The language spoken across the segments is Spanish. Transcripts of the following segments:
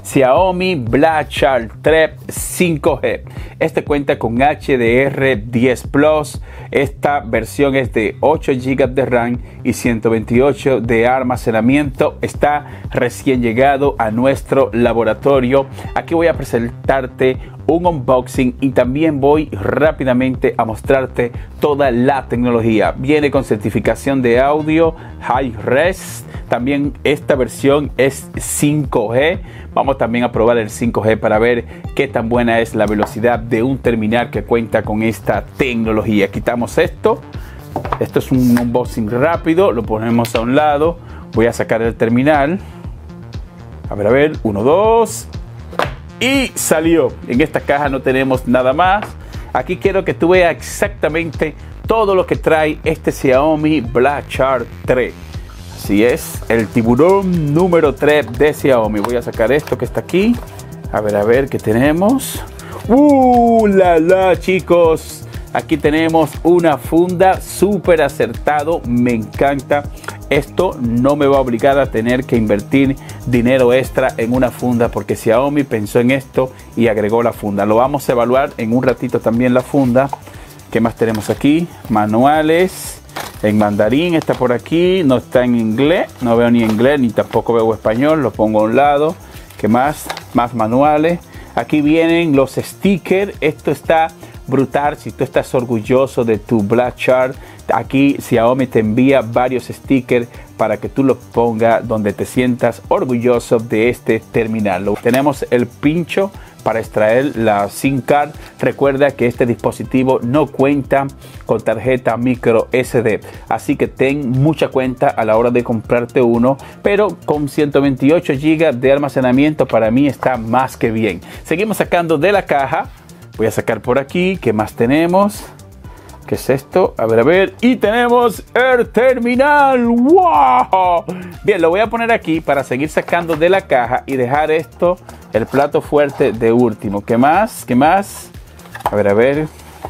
Xiaomi Black Shark 3 5G. Este cuenta con HDR10 Plus. Esta versión es de 8 GB de RAM y 128 de almacenamiento. Está recién llegado a nuestro laboratorio. Aquí voy a presentarte un unboxing y también voy rápidamente a mostrarte toda la tecnología. Viene con certificación de audio Hi-Res. También esta versión es 5G. Vamos también a probar el 5G para ver qué tan buena es la velocidad de un terminal que cuenta con esta tecnología. Quitamos esto. Esto es un unboxing rápido. Lo ponemos a un lado. Voy a sacar el terminal. A ver. 1, 2. Y salió. En esta caja no tenemos nada más. Aquí quiero que tú veas exactamente todo lo que trae este Xiaomi Black Shark 3. Así es, el tiburón número 3 de Xiaomi. Voy a sacar esto que está aquí. A ver qué tenemos. Chicos. Aquí tenemos una funda súper acertado. Me encanta. Esto no me va a obligar a tener que invertir dinero extra en una funda, porque Xiaomi pensó en esto y agregó la funda. Lo vamos a evaluar en un ratito también la funda. ¿Qué más tenemos aquí? Manuales en mandarín, está por aquí, no está en inglés, no veo ni inglés ni tampoco veo español, lo pongo a un lado. ¿Qué más? Más manuales. Aquí vienen los stickers. Esto está brutal. Si tú estás orgulloso de tu Black Shark, aquí Xiaomi te envía varios stickers para que tú los pongas donde te sientas orgulloso de este terminal. Tenemos el pincho para extraer la SIM card. Recuerda que este dispositivo no cuenta con tarjeta micro SD, así que ten mucha cuenta a la hora de comprarte uno, pero con 128 GB de almacenamiento para mí está más que bien. Seguimos sacando de la caja. Voy a sacar por aquí. ¿Qué más tenemos? ¿Qué es esto? A ver. Y tenemos el terminal. ¡Wow! Bien, lo voy a poner aquí para seguir sacando de la caja y dejar esto, el plato fuerte de último. ¿Qué más? ¿Qué más? A ver.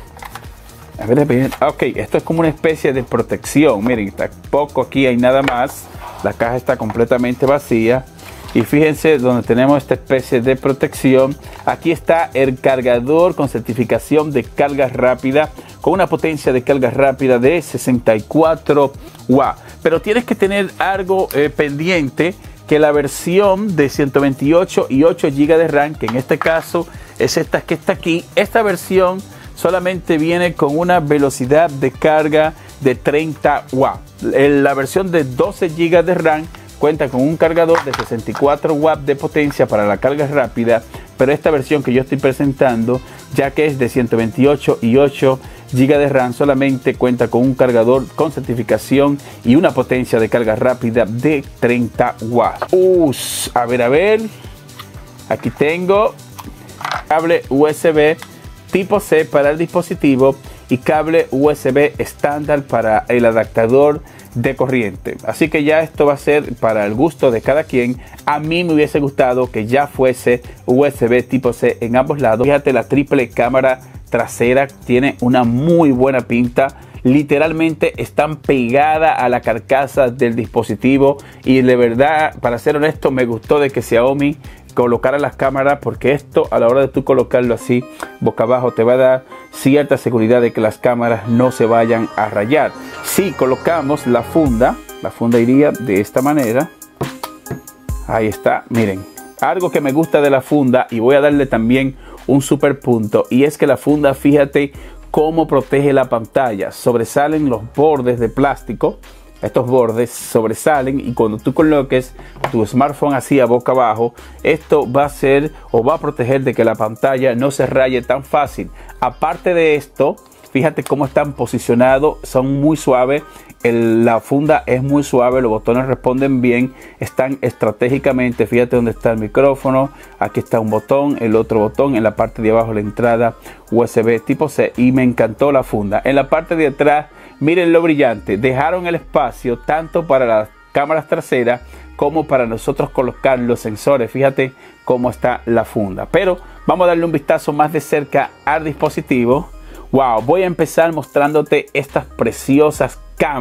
Ok, esto es como una especie de protección. Miren, tampoco aquí hay nada más. La caja está completamente vacía. Y fíjense donde tenemos esta especie de protección. Aquí está el cargador con certificación de carga rápida, con una potencia de carga rápida de 64 watts. Pero tienes que tener algo pendiente, que la versión de 128 y 8 GB de RAM, que en este caso es esta que está aquí, esta versión solamente viene con una velocidad de carga de 30 watts. La versión de 12 GB de RAM cuenta con un cargador de 64 watts de potencia para la carga rápida, pero esta versión que yo estoy presentando, ya que es de 128 y 8 GB de RAM, solamente cuenta con un cargador con certificación y una potencia de carga rápida de 30 watts. A ver. Aquí tengo cable USB tipo C para el dispositivo y cable USB estándar para el adaptador de corriente. Así que ya esto va a ser para el gusto de cada quien. A mí me hubiese gustado que ya fuese USB tipo C en ambos lados. Fíjate, la triple cámara trasera tiene una muy buena pinta. Literalmente están pegadas a la carcasa del dispositivo, y de verdad, para ser honesto, me gustó de que Xiaomi colocara las cámaras, porque esto, a la hora de tú colocarlo así boca abajo, te va a dar cierta seguridad de que las cámaras no se vayan a rayar. Si colocamos la funda iría de esta manera. Ahí está, miren, algo que me gusta de la funda, y voy a darle también un super punto, y es que la funda, fíjate cómo protege la pantalla. Sobresalen los bordes de plástico. Estos bordes sobresalen, y cuando tú coloques tu smartphone así a boca abajo, esto va a hacer o va a proteger de que la pantalla no se raye tan fácil. Aparte de esto, fíjate cómo están posicionados, son muy suaves. La funda es muy suave, los botones responden bien, están estratégicamente. Fíjate dónde está el micrófono, aquí está un botón, el otro botón, en la parte de abajo la entrada USB tipo C, y me encantó la funda. En la parte de atrás, miren lo brillante, dejaron el espacio tanto para las cámaras traseras como para nosotros colocar los sensores. Fíjate cómo está la funda. Pero vamos a darle un vistazo más de cerca al dispositivo. Wow, voy a empezar mostrándote estas preciosas cámaras.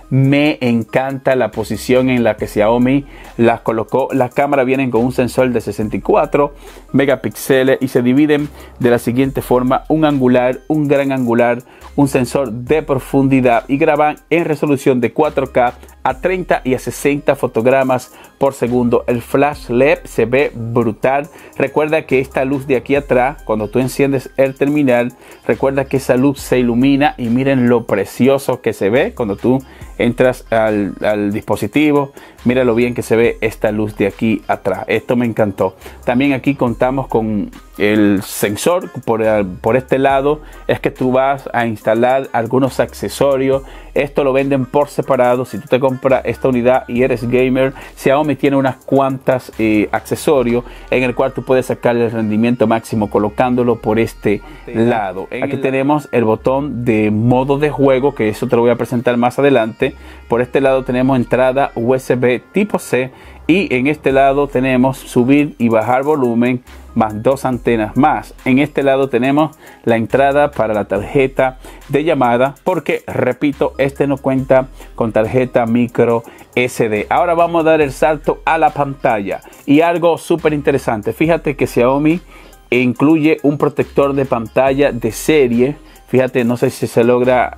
Me encanta la posición en la que Xiaomi las colocó. Las cámaras vienen con un sensor de 64 megapíxeles y se dividen de la siguiente forma: un angular, un gran angular, un sensor de profundidad, y graban en resolución de 4K a 30 y a 60 fotogramas por segundo. El flash LED se ve brutal. Recuerda que esta luz de aquí atrás, cuando tú enciendes el terminal, recuerda que esa luz se ilumina, y miren lo precioso que se ve cuando tú entras al dispositivo. Mira lo bien que se ve esta luz de aquí atrás. Esto me encantó. También aquí contamos con el sensor. Por este lado es que tú vas a instalar algunos accesorios. Esto lo venden por separado. Si tú te compras esta unidad y eres gamer, Xiaomi tiene unas cuantas accesorios en el cual tú puedes sacar el rendimiento máximo colocándolo por este lado. Aquí tenemos el botón de modo de juego, que eso te lo voy a presentar más adelante. Por este lado tenemos entrada USB tipo C, y en este lado tenemos subir y bajar volumen más 2 antenas más. En este lado tenemos la entrada para la tarjeta de llamada, porque repito, este no cuenta con tarjeta micro SD. Ahora vamos a dar el salto a la pantalla, y algo súper interesante. Fíjate que Xiaomi incluye un protector de pantalla de serie. Fíjate, no sé si se logra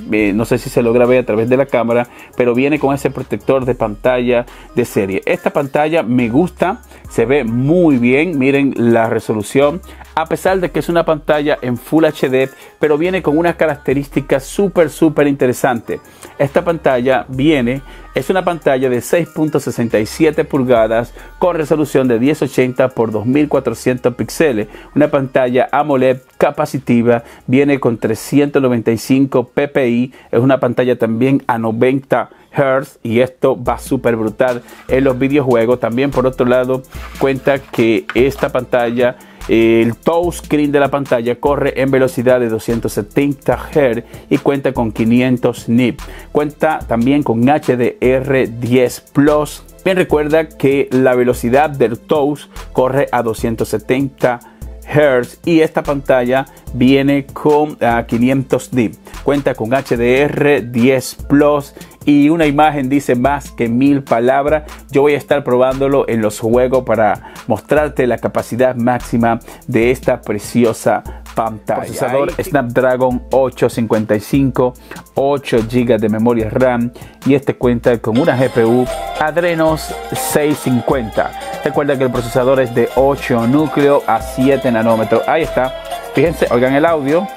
ver a través de la cámara, pero viene con ese protector de pantalla de serie. Esta pantalla me gusta, se ve muy bien. Miren la resolución, a pesar de que es una pantalla en Full HD, pero viene con una característica súper interesante. Esta pantalla es una pantalla de 6.67 pulgadas con resolución de 1080 por 2400 píxeles. Una pantalla AMOLED capacitiva, viene con 395 ppi. Es una pantalla también a 90 Hz, y esto va súper brutal en los videojuegos. También, por otro lado, cuenta que esta pantalla, el touchscreen de la pantalla, corre en velocidad de 270 Hz y cuenta con 500 nits. Cuenta también con HDR10 Plus. Bien, recuerda que la velocidad del touch corre a 270 Hz, y esta pantalla viene con 500 nits. Cuenta con HDR10 Plus, y una imagen dice más que 1000 palabras. Yo voy a estar probándolo en los juegos para mostrarte la capacidad máxima de esta preciosa pantalla. Procesador Snapdragon 855, 8 GB de memoria RAM, y este cuenta con una GPU Adreno 650. Recuerda que el procesador es de 8 núcleos a 7 nanómetros. Ahí está. Fíjense, oigan el audio.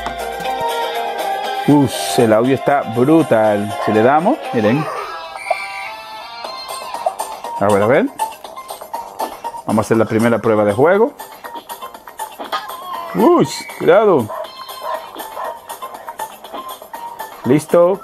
El audio está brutal. Si le damos, miren. A ver. Vamos a hacer la primera prueba de juego. Cuidado. Listo.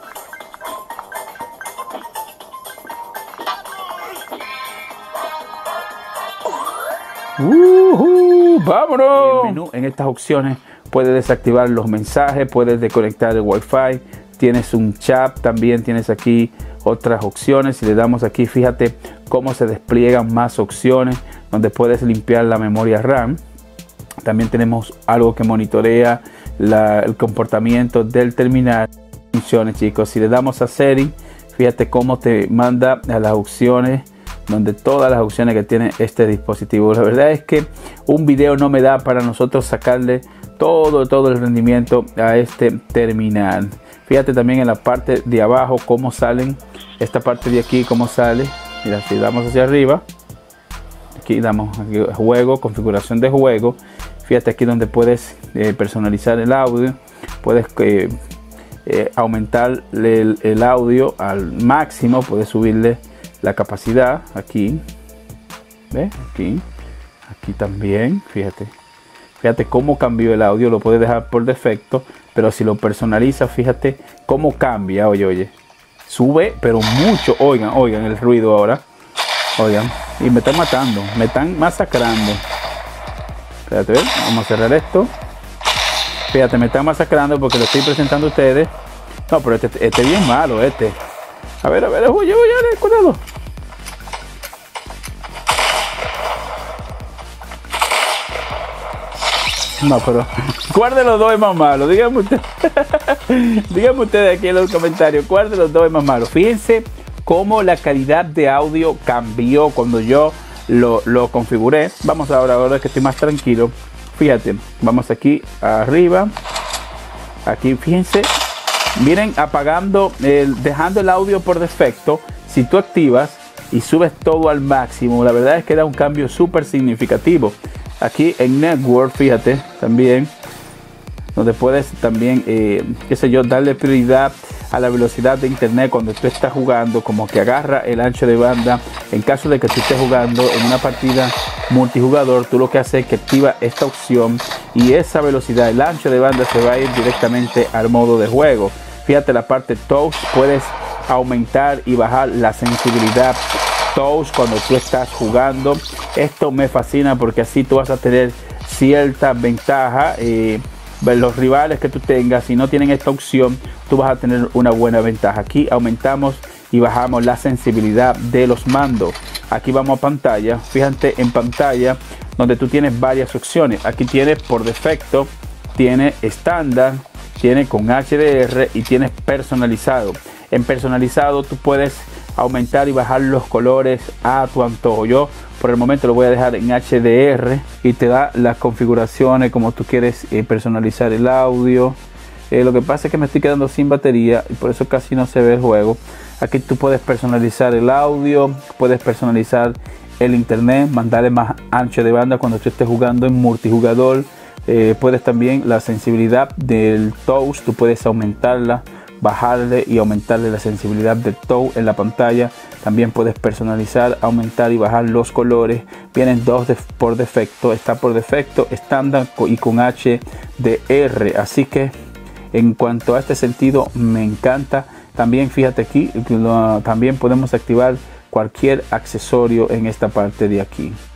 ¡Vámonos! En el menú, en estas opciones, puedes desactivar los mensajes, puedes desconectar el Wi-Fi, tienes un chat, también tienes aquí otras opciones. Si le damos aquí, fíjate cómo se despliegan más opciones, donde puedes limpiar la memoria RAM. También tenemos algo que monitorea el comportamiento del terminal. Funciones, chicos. Si le damos a Settings, fíjate cómo te manda a las opciones, donde todas las opciones que tiene este dispositivo. La verdad es que un video no me da para nosotros sacarle todo el rendimiento a este terminal. Fíjate también en la parte de abajo cómo salen, esta parte de aquí cómo sale. Mira, si damos hacia arriba, aquí damos aquí, juego, configuración de juego. Fíjate aquí donde puedes personalizar el audio, puedes aumentar el audio al máximo, puedes subirle la capacidad aquí, ¿ves? Aquí también, fíjate cómo cambió el audio. Lo puedes dejar por defecto, pero si lo personalizas, fíjate cómo cambia. Oye, sube pero mucho. Oigan el ruido ahora, oigan, y me están matando, me están masacrando. Espérate, vamos a cerrar esto. Fíjate, me están masacrando porque lo estoy presentando a ustedes. No, pero este es bien malo, A ver, oye, cuidado. No, pero ¿cuál de los dos es más malo? Díganme ustedes. Díganme ustedes aquí en los comentarios, ¿cuál de los dos es más malo? Fíjense cómo la calidad de audio cambió cuando yo lo configuré. Vamos ahora que estoy más tranquilo. Fíjate, vamos aquí arriba. Aquí, fíjense. Miren, apagando, dejando el audio por defecto. Si tú activas y subes todo al máximo, la verdad es que da un cambio súper significativo. Aquí en Network, fíjate, también, donde puedes también, qué sé yo, darle prioridad a la velocidad de internet cuando tú estás jugando, como que agarra el ancho de banda. En caso de que tú estés jugando en una partida multijugador, tú lo que haces es que activa esta opción y esa velocidad, el ancho de banda, se va a ir directamente al modo de juego. Fíjate la parte touch, puedes aumentar y bajar la sensibilidad touch cuando tú estás jugando. Esto me fascina porque así tú vas a tener cierta ventaja. Los rivales que tú tengas, si no tienen esta opción, tú vas a tener una buena ventaja. Aquí aumentamos y bajamos la sensibilidad de los mandos. Aquí vamos a pantalla. Fíjate en pantalla donde tú tienes varias opciones. Aquí tienes por defecto, tiene estándar, tiene con HDR y tienes personalizado. En personalizado tú puedes aumentar y bajar los colores a tu antojo. Yo por el momento lo voy a dejar en HDR y te da las configuraciones como tú quieres personalizar el audio. Lo que pasa es que me estoy quedando sin batería y por eso casi no se ve el juego. Aquí tú puedes personalizar el audio, puedes personalizar el internet, mandarle más ancho de banda cuando tú estés jugando en multijugador. Puedes también la sensibilidad del touch, tú puedes aumentarla, bajarle y aumentarle la sensibilidad del touch en la pantalla. También puedes personalizar, aumentar y bajar los colores. Vienen dos por defecto, está por defecto estándar y con HDR, así que en cuanto a este sentido me encanta. También fíjate aquí, también podemos activar cualquier accesorio en esta parte de aquí.